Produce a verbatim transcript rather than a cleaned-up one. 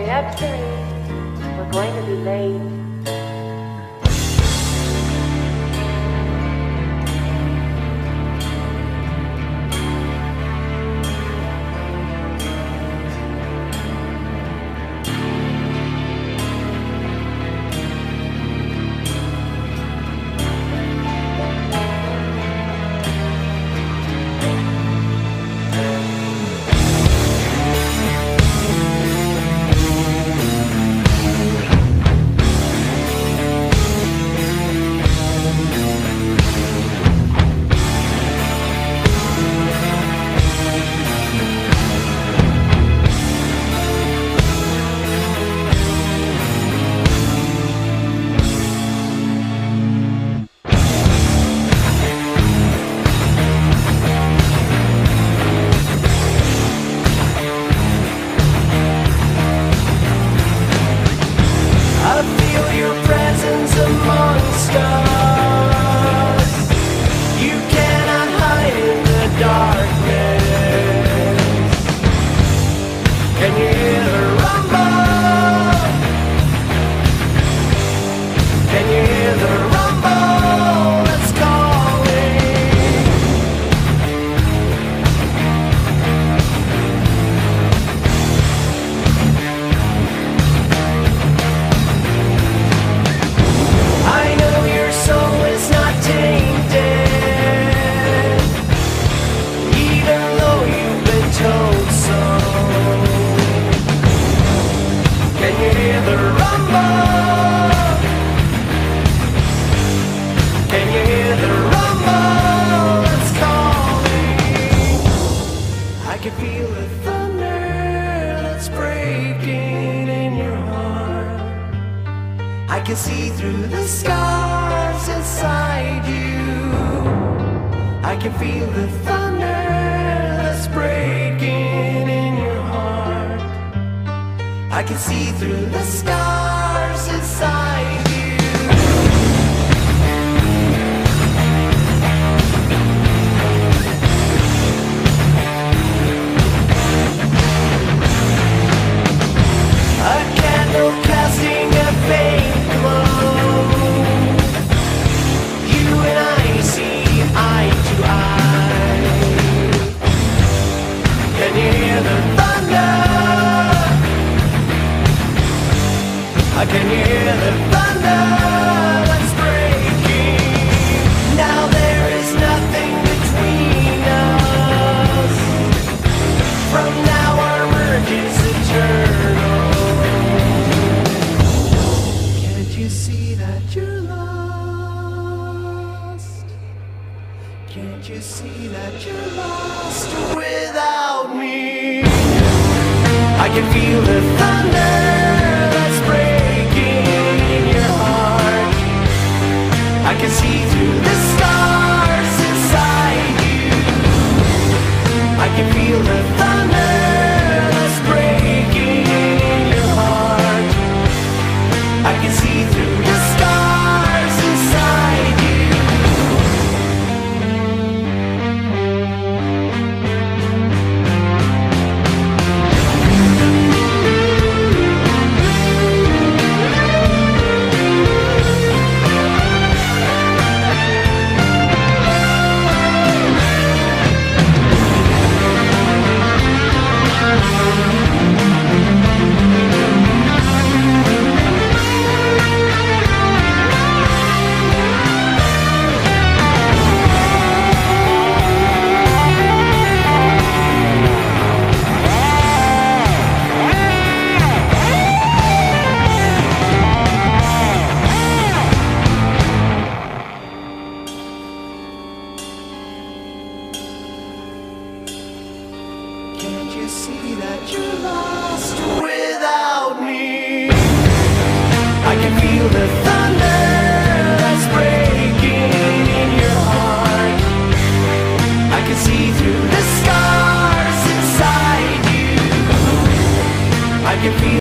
Hurry up, Siri. We're going to be late. I can see through the scars inside you. I can feel the thunder that's breaking in your heart. I can see through the scars inside you. A candle casting a faint glow. You and I see eye to eye. Can you hear the thunder? Can you hear the thunder that's breaking? Now there is nothing between us. From now our merge is eternal. Can't you see that you're lost? Can't you see that you're lost without me? I can feel the thunder that's breaking in your heart. I can see through the stars inside you. I can feel the thunder that's breaking in your heart. I can see through the stars inside you. Can't you see that you're lost without me? I can feel the thunder that's breaking in your heart. I can see through the scars inside you. I can feel